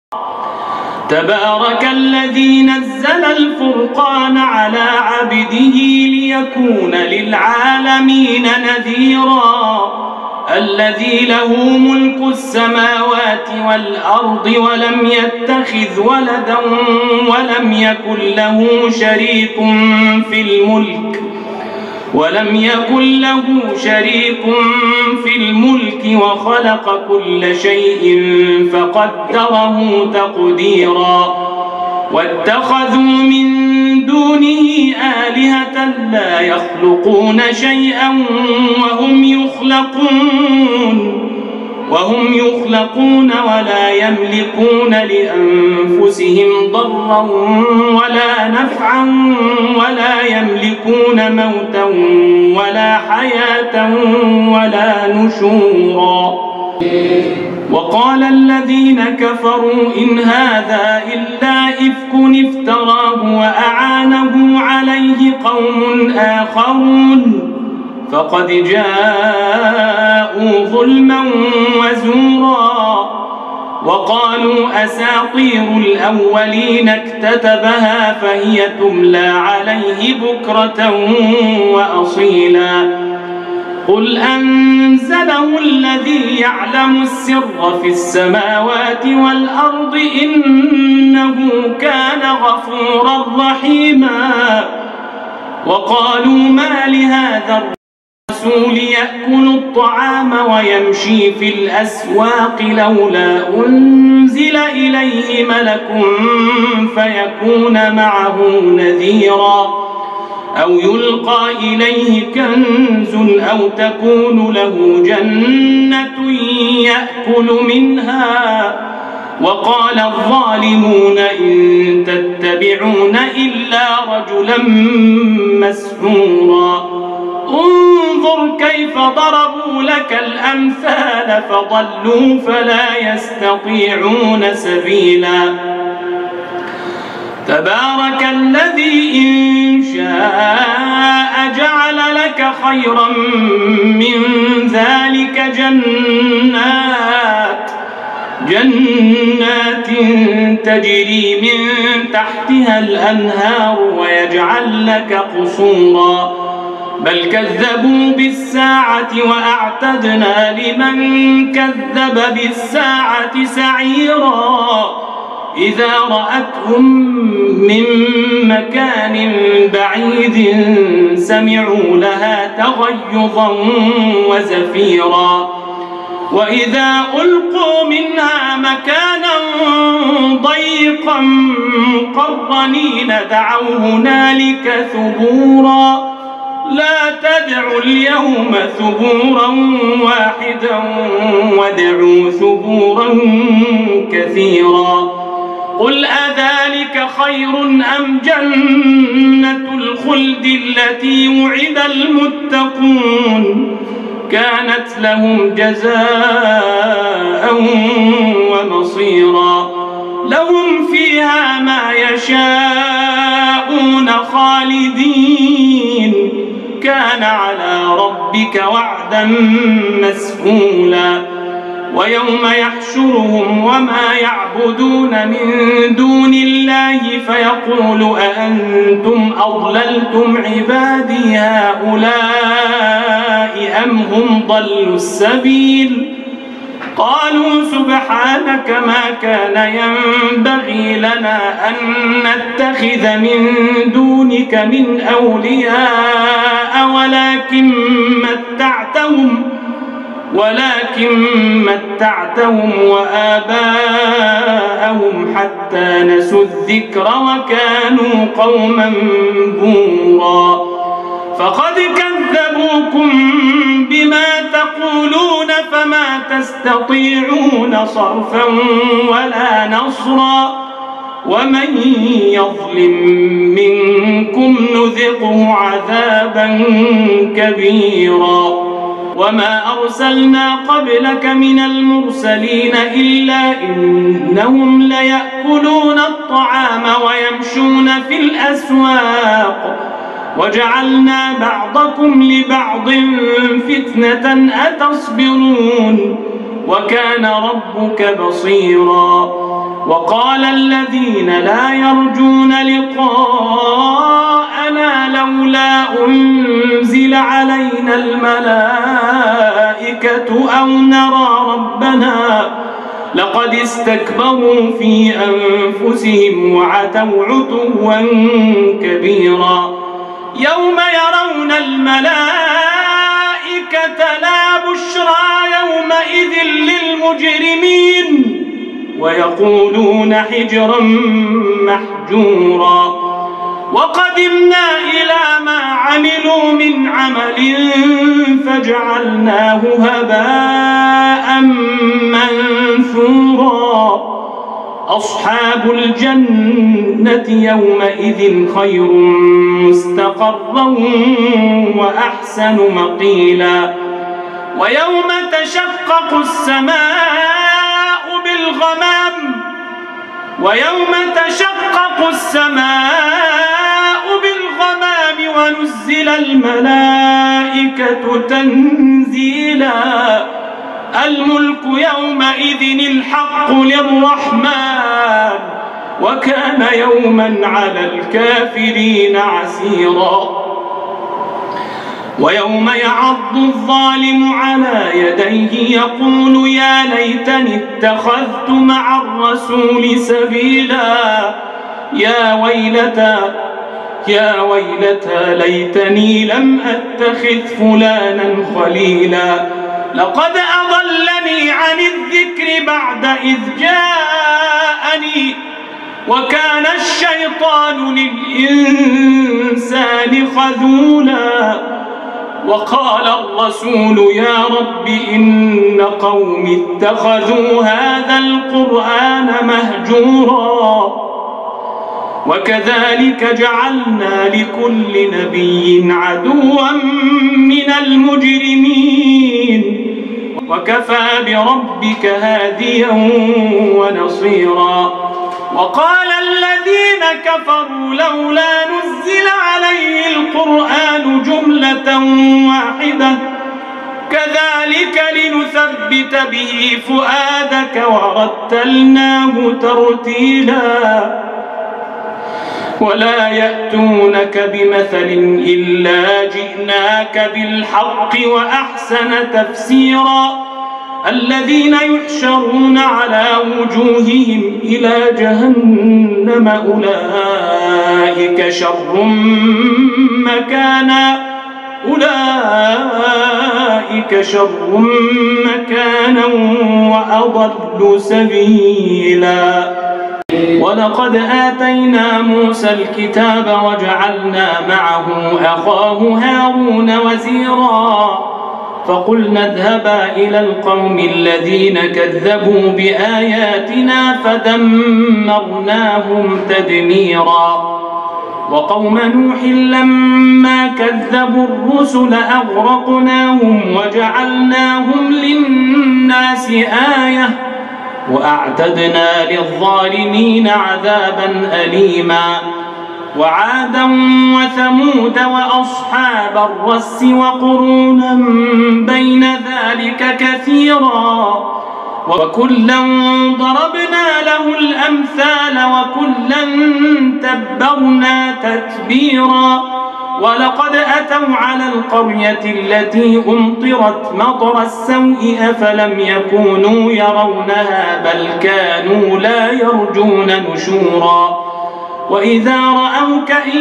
تبارك الذي نزل الفرقان على عبده ليكون للعالمين نذيرا الذي له ملك السماوات والأرض ولم يتخذ ولدا ولم يكن له شريك في الملك وخلق كل شيء فقدره تقديرا واتخذوا من دونه آلهة لا يخلقون شيئا وهم يخلقون ولا يملكون لأنفسهم ضرا ولا نفعا ولا يملكون موتا ولا حياة ولا نشورا. وقال الذين كفروا إن هذا إلا إفك افتراه وأعانه عليه قوم آخرون فقد جاءوا ظلما وزورا. وقالوا أساطير الأولين اكتتبها فهي تملى عليه بكرة وأصيلا. قل أنزله الذي يعلم السر في السماوات والأرض إنه كان غفورا رحيما. وقالوا ما لهذا الرسول يأكل الطعام ويمشي في الأسواق لولا أنزل إليه ملك فيكون معه نذيرا أو يلقى إليه كنز أو تكون له جنة يأكل منها. وقال الظالمون إن تتبعون إلا رجلا مسحورا. انظر كيف ضربوا لك الأمثال فضلوا فلا يستطيعون سبيلا. تبارك الذي إن شاء جعل لك خيرا من ذلك جنات تجري من تحتها الأنهار ويجعل لك قصورا بل كذبوا بالساعة وأعتدنا لمن كذب بالساعة سعيرا. إذا رأتهم من مكان بعيد سمعوا لها تغيظا وزفيرا وإذا ألقوا منها مكانا ضيقا مقرنين دعوا هنالك ثبورا. لا تدعوا اليوم ثبورا واحدا وادعوا ثبورا كثيرا. قل أذلك خير أم جنة الخلد التي وعد المتقون كانت لهم جزاء ومصيرا. لهم فيها ما يشاءون خالدين كان على ربك وعدا مسئولا. ويوم يحشرهم وما يعبدون من دون الله فيقول أأنتم أضللتم عبادي هؤلاء أم هم ضلوا السبيل. قالوا سبحانك ما كان ينبغي لنا أن نتخذ من دونك من أولياء ولكن متعتهم وآباءهم حتى نسوا الذكر وكانوا قوما بورا. فقد كذبوكم بما تقولون فما تستطيعون صرفا ولا نصرا. ومن يظلم منكم نذقه عذابا كبيرا. وما أرسلنا قبلك من المرسلين إلا إنهم ليأكلون الطعام ويمشون في الأسواق وجعلنا بعضكم لبعض فتنة أتصبرون وكان ربك بصيرا. وقال الذين لا يرجون لقاءنا لولا أنزل علينا الملائكة أو نرى ربنا لقد استكبروا في أنفسهم وعتوا عتوا كبيرا يوم يرون الملائكة لا بشرى يومئذ للمجرمين ويقولون حجرا محجورا وقدمنا إلى ما عملوا من عمل فجعلناه هباء منثورا أصحاب الجنة يومئذ خير مستقرا وأحسن مقيلا ويوم تشقق السماء بالغمام ونزل الملائكة تنزيلا الملك يومئذ الحق للرحمن وكان يوما على الكافرين عسيرا ويوم يعض الظالم على يديه يقول يا ليتني اتخذت مع الرسول سبيلا يا ويلتى ليتني لم أتخذ فلانا خليلا لقد أضلني عن الذكر بعد إذ جاءني وكان الشيطان للإنسان خذولا وقال الرسول يا رب إن قومي اتخذوا هذا القرآن مهجورا وكذلك جعلنا لكل نبي عدوا من المجرمين وكفى بربك هاديا ونصيرا وقال الذين كفروا لولا نزل عليه القرآن جملة واحدة كذلك لنثبت به فؤادك ورتلناه ترتيلا ولا يأتونك بمثل إلا جئناك بالحق وأحسن تفسيرا الذين يحشرون على وجوههم إلى جهنم أولئك شر مكانا وأضل سبيلا ولقد آتينا موسى الكتاب وجعلنا معه أخاه هارون وزيرا فقلنا اذهبا إلى القوم الذين كذبوا بآياتنا فدمرناهم تدميرا وقوم نوح لما كذبوا الرسل أغرقناهم وجعلناهم للناس آية وأعتدنا للظالمين عذابا أليما وعادا وثمود وأصحاب الرس وقرونا بين ذلك كثيرا وكلا ضربنا له الأمثال وكلا تبرنا تتبيرا ولقد أتوا على القرية التي أمطرت مطر السوء أفلم يكونوا يرونها بل كانوا لا يرجون نشورا وإذا رأوك إن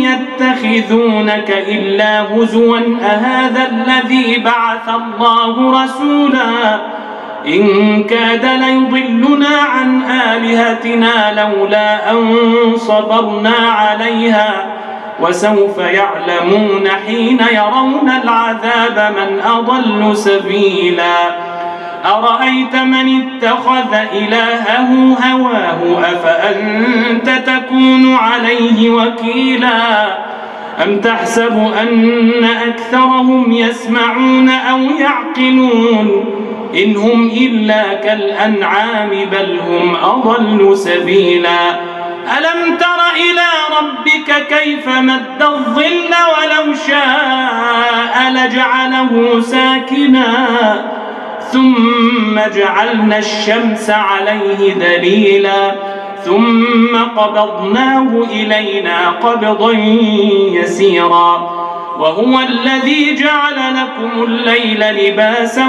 يتخذونك إلا هزوا أهذا الذي بعث الله رسولا إن كاد ليضلنا عن آلهتنا لولا أن صبرنا عليها وسوف يعلمون حين يرون العذاب من أضل سبيلا أرأيت من اتخذ إلهه هواه أفأنت تكون عليه وكيلا أم تحسب أن أكثرهم يسمعون أو يعقلون إن هم إلا كالأنعام بل هم أضل سبيلا ألم تر إلى ربك كيف مد الظل ولو شاء لجعله ساكنا ثم جعلنا الشمس عليه دليلا ثم قبضناه إلينا قبضا يسيرا وهو الذي جعل لكم الليل لباسا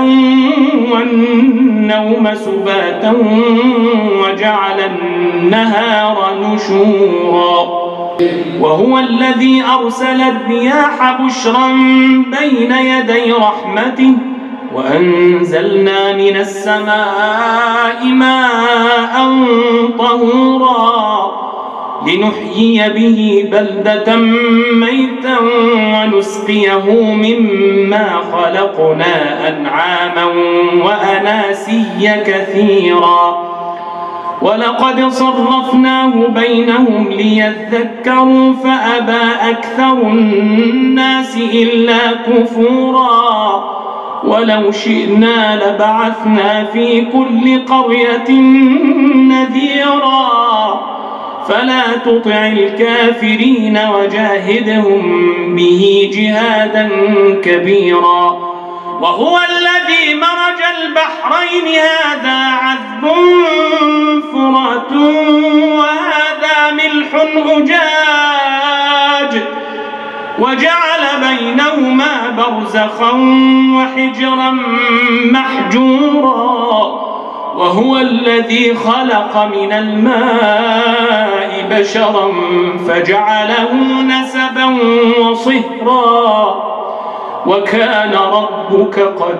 والنوم سباتا وجعل النهار نشورا وهو الذي أرسل الرياح بشرا بين يدي رحمته وأنزلنا من السماء ماء طهورا لنحيي به بلدة ميتا ونسقيه مما خلقنا أنعاما وأناسيا كثيرا ولقد صرفناه بينهم ليذكروا فأبى أكثر الناس إلا كفورا ولو شئنا لبعثنا في كل قرية نذيرا فلا تطع الكافرين وجاهدهم به جهادا كبيرا وهو الذي مرج البحرين هذا عذب فرات وهذا ملح أجاج وجعل بينهما برزخا وحجرا محجورا وهو الذي خلق من الماء بشرا فجعله نسبا وصهرا وكان ربك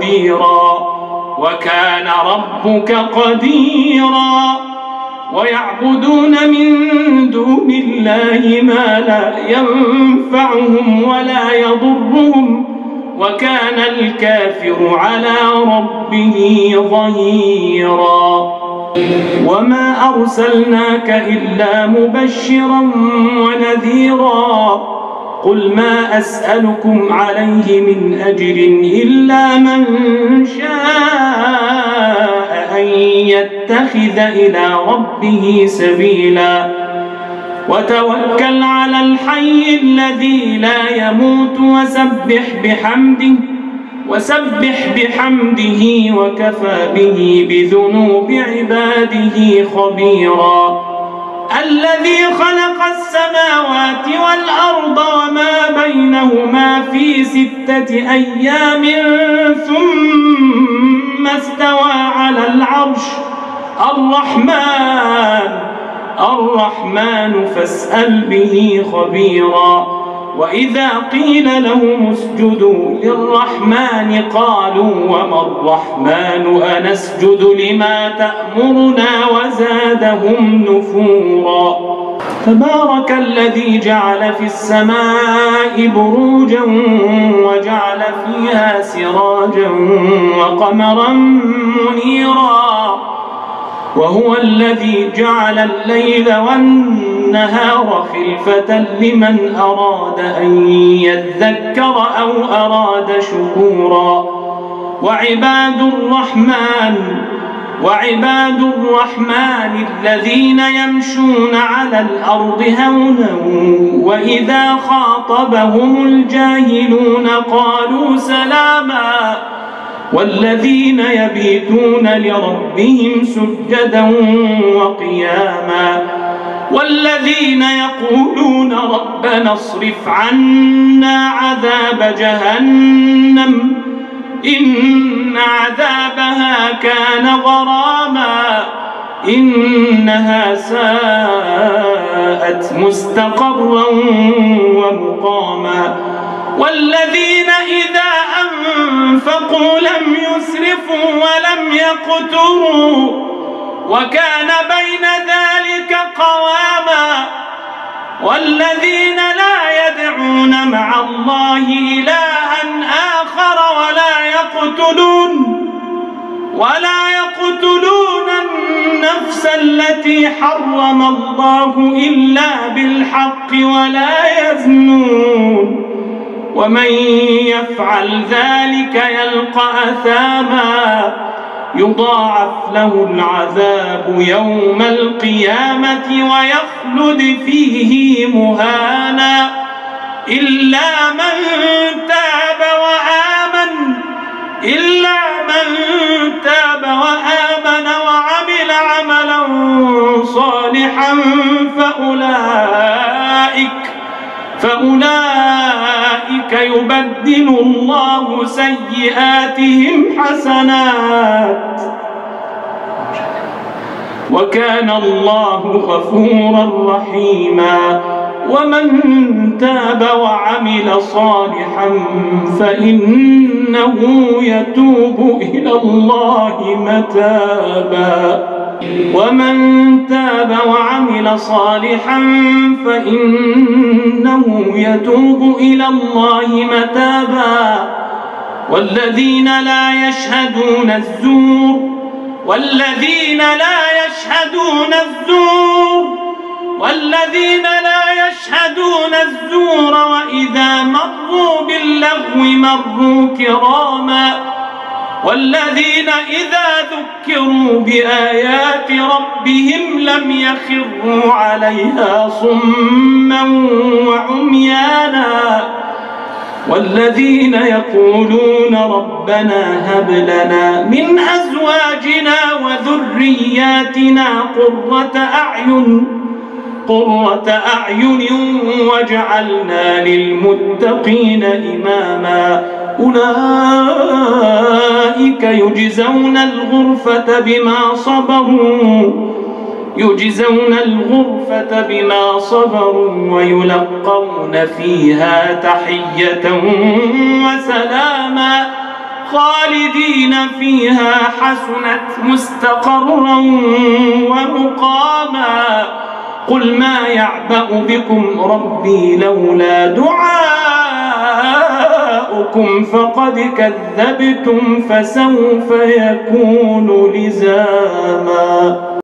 قديرا ويعبدون من دون الله ما لا ينفعهم ولا يضرهم وكان الكافر على ربه ظهيرا وما أرسلناك إلا مبشرا ونذيرا قل ما أسألكم عليه من أجر إلا من شاء أن يتخذ إلى ربه سبيلا وتوكل على الحي الذي لا يموت وسبح بحمده وكفى به بذنوب عباده خبيرا الذي خلق السماوات والأرض وما بينهما في 6 أيام ثم استوى على العرش الرحمن فاسأل به خبيرا وإذا قيل لهم اسجدوا للرحمن قالوا وما الرحمن أنسجد لما تأمرنا وزادهم نفورا تبارك الذي جعل في السماء بروجا وجعل فيها سراجا وقمرا منيرا وهو الذي جعل الليل والنهار خلفة لمن أراد أن يذكر أو أراد شكورا وعباد الرحمن الذين يمشون على الأرض هونا وإذا خاطبهم الجاهلون قالوا سلاما والذين يبيتون لربهم سجدا وقياما والذين يقولون ربنا اصرف عنا عذاب جهنم إن عذابها كان غراما إنها ساءت مستقرا ومقاما والذين إذا أنفقوا لم يسرفوا ولم يقتروا وكان بين ذلك قواما والذين لا يدعون مع الله إلها آخر ولا يقتلون النفس التي حرم الله إلا بالحق ولا يزنون ومن يفعل ذلك يلقى أثاما يضاعف له العذاب يوم القيامة ويخلد فيه مهانا إلا من من تاب وآمن وعمل عملا صالحا فأولئك يبدل الله سيئاتهم حسنات وكان الله غفورا رحيما. ومن تاب وعمل صالحا فإنه يتوب إلى الله متابا ومن تاب وعمل صالحا فإنه يتوب إلى الله متابا والذين لا يشهدون الزور وإذا مروا باللغو مروا كراما والذين إذا ذكروا بآيات ربهم لم يخروا عليها صما وعميانا والذين يقولون ربنا هب لنا من أزواجنا وذرياتنا قرة أعين واجعلنا للمتقين إماما أولئك يجزون الغرفة بما صبروا ويلقون فيها تحية وسلاما خالدين فيها حسنت مستقرا ومقاما. قل ما يعبأ بكم ربي لولا دعاؤكم فقد كذبتم فسوف يكون لزاما.